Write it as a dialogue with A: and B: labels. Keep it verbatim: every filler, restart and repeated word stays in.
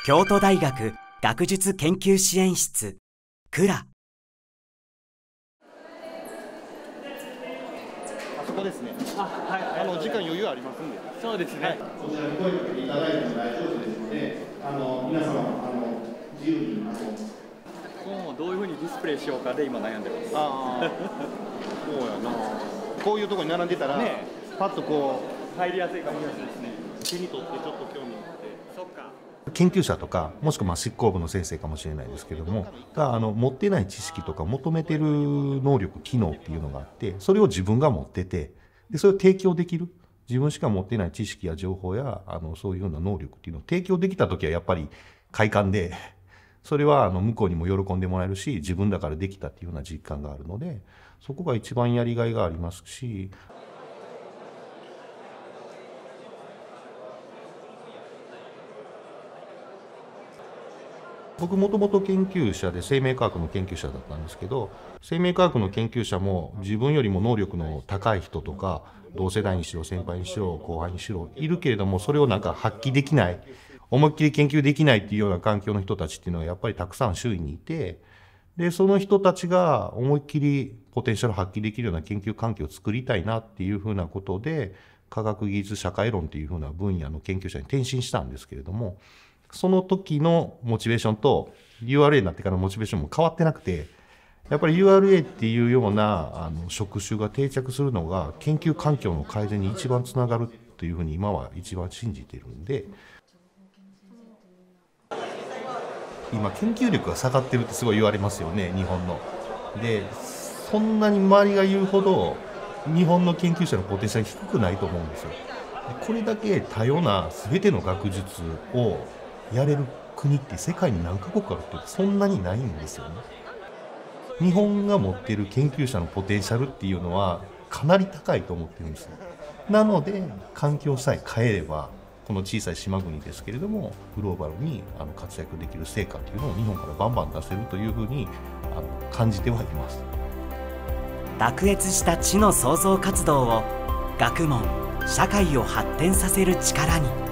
A: 京都大学学術研究支援室クラ。
B: あそこですね。あ、はい、あの時間余裕ありますんで。
C: そうですね。はい、
B: こちらに声かけていただいても大丈夫ですので、あの皆様あの自由にあの
C: もうどういうふうにディスプレイしようかで今悩んでます。
B: ああ、そうやな。こういうところに並んでたら、ね、パッとこう
C: 入りやすいかもしれないですね。
B: 手に取ってちょっと興味持って。
C: そっか。
D: 研究者とかもしくはまあ執行部の先生かもしれないですけどもがあの持ってない知識とか求めてる能力機能っていうのがあって、それを自分が持ってて、でそれを提供できる、自分しか持ってない知識や情報やあのそういうような能力っていうのを提供できた時はやっぱり快感で、それはあの向こうにも喜んでもらえるし、自分だからできたっていうような実感があるので、そこが一番やりがいがありますし。僕もともと研究者で生命科学の研究者だったんですけど、生命科学の研究者も自分よりも能力の高い人とか同世代にしろ先輩にしろ後輩にしろいるけれども、それをなんか発揮できない、思いっきり研究できないっていうような環境の人たちっていうのはやっぱりたくさん周囲にいて、でその人たちが思いっきりポテンシャルを発揮できるような研究環境を作りたいなっていうふうなことで、科学技術社会論っていうふうな分野の研究者に転身したんですけれども、その時のモチベーションと ユーアールエー になってからのモチベーションも変わってなくて、やっぱり ユーアールエー っていうようなあの職種が定着するのが研究環境の改善に一番つながるというふうに今は一番信じているんで、今研究力が下がってるってすごい言われますよね、日本の。でそんなに周りが言うほど日本の研究者のポテンシャル低くないと思うんですよ。でこれだけ多様な全ての学術をやれる国って世界に何カ国あるってそんなにないんですよね。日本が持っている研究者のポテンシャルっていうのはかなり高いと思ってるんですよ。なので環境さえ変えればこの小さい島国ですけれどもグローバルにあの活躍できる成果っていうのを日本からバンバン出せるというふうにあの感じてはいます。
A: 卓越した知の創造活動を学問社会を発展させる力に。